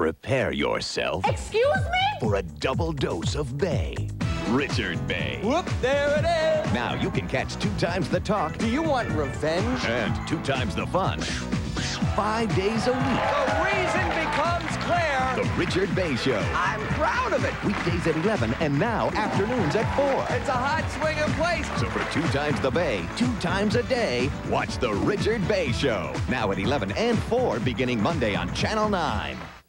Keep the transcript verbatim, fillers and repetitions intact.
Prepare yourself Excuse me? for a double dose of Bey. Richard Bey. Whoop, there it is. Now you can catch two times the talk Do you want revenge? and two times the fun. Five days a week. The reason becomes clear. The Richard Bey Show. I'm proud of it. Weekdays at eleven and now afternoons at four. It's a hot swinging place. So for two times the Bey, two times a day, watch The Richard Bey Show. Now at eleven and four beginning Monday on Channel nine.